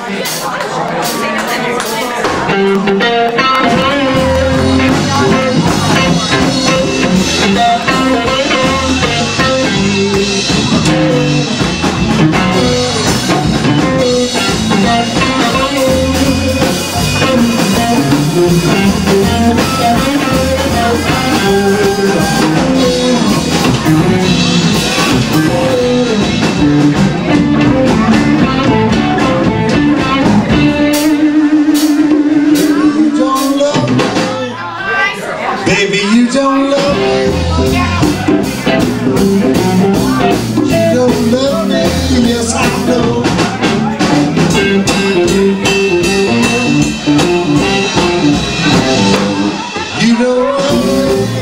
Baby, you don't love me. You don't love me, yes I know. You don't love me.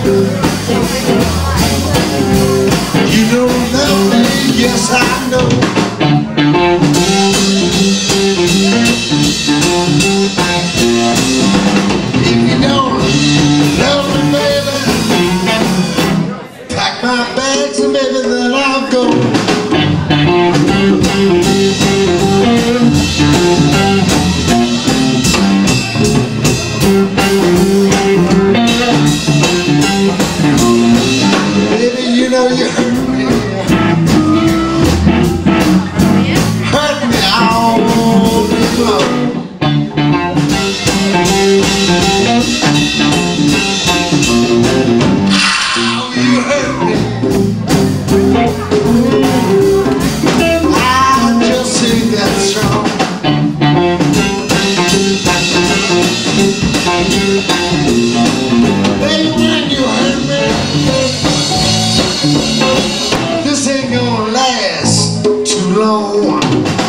You don't love me, yes I know. If you don't love me, baby, pack my bags and baby, then I'll go. Baby, you know you hurt me. Hurt me all day long. This ain't gonna last too long.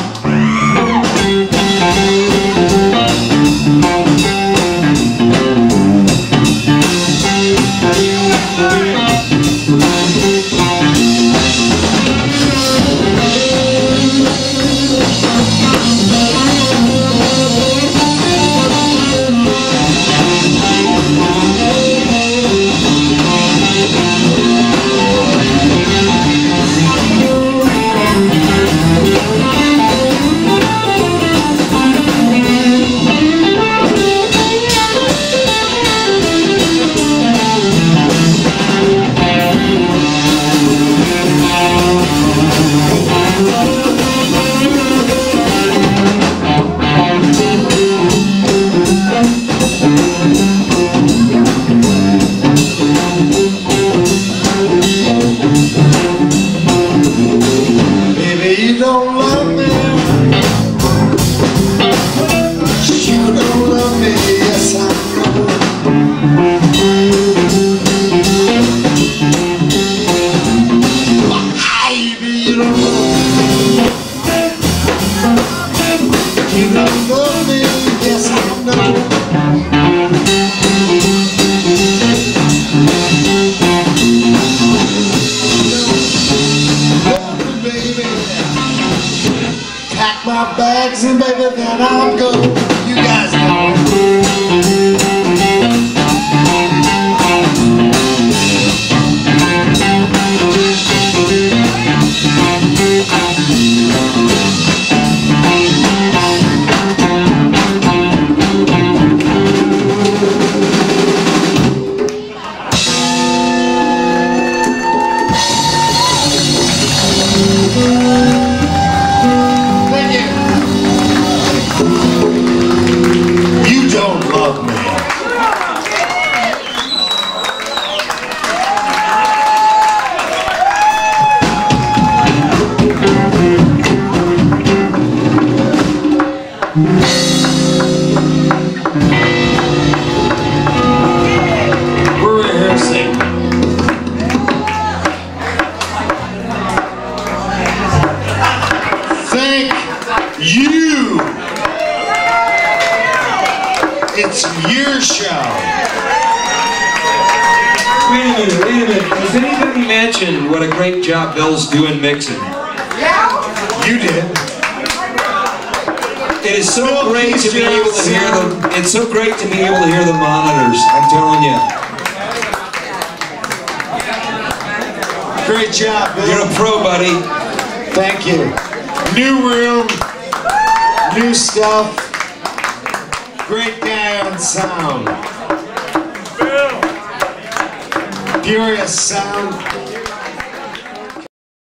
You don't love me. You don't love me, yes I know. Baby, you don't love me. You don't love me, yes I know. Pack my bags and baby, then I'll go. You guys know. You! It's your show. Wait a minute. Has anybody mentioned what a great job Bill's doing mixing? Yeah. You did. It is so great to be able to hear them. It's so great to be able to hear the monitors, I'm telling you. Great job, Bill. You're a pro, buddy. Thank you. New room, New stuff. Great guy on sound. Furious sound.